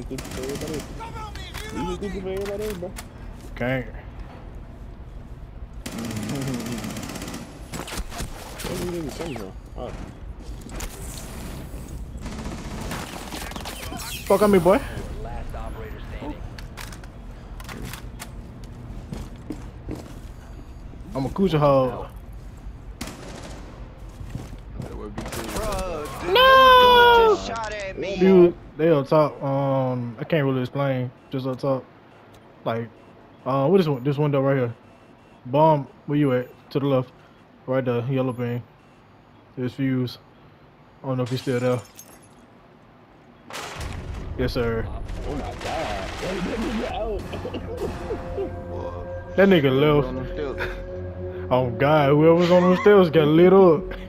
cookie for everybody else. Leave a cookie for everybody else, bro. Can't. Where did you come from? Oh. Fuck on me, boy. Last operator standing. I'm a coochie hog. No! Just shot at me. Dude, they up top. I can't really explain. Just up top. Like, what is this window right here? Bomb, where you at? To the left. Right there, yellow beam. There's Fuse. I don't know if he's still there. Yes, sir. Oh my god. That nigga out. That nigga left. Oh god, whoever was on those stairs got lit up.